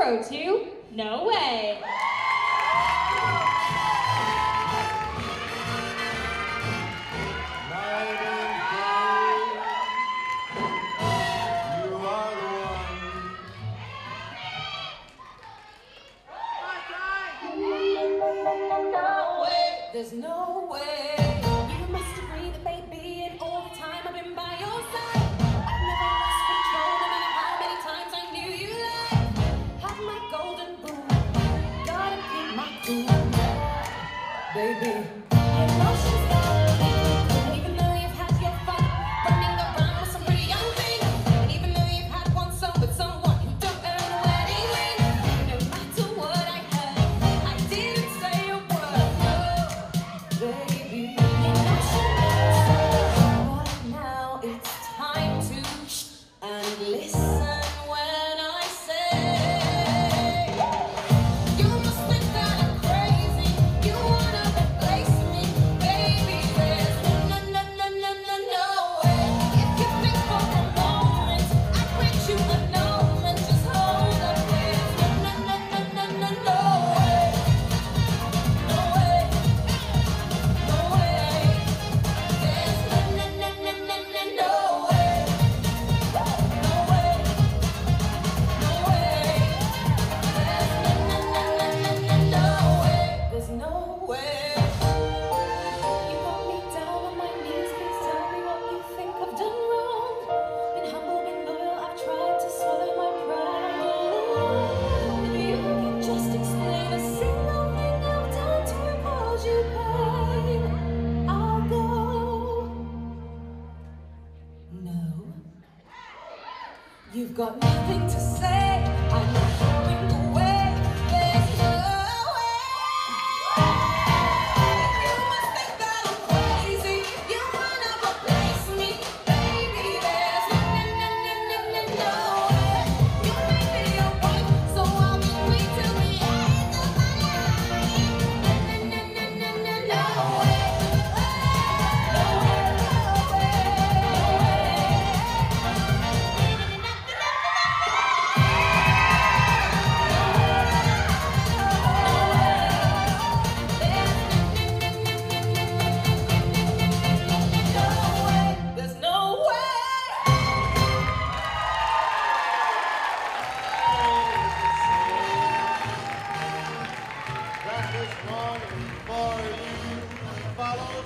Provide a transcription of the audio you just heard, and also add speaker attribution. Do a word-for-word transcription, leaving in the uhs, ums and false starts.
Speaker 1: zero to No Way.
Speaker 2: There's no way. You must agree that, baby, and all the time I've been by your side. I've never lost control, no matter how many times I knew you lied. Have my golden rule, gotta keep my cool, baby.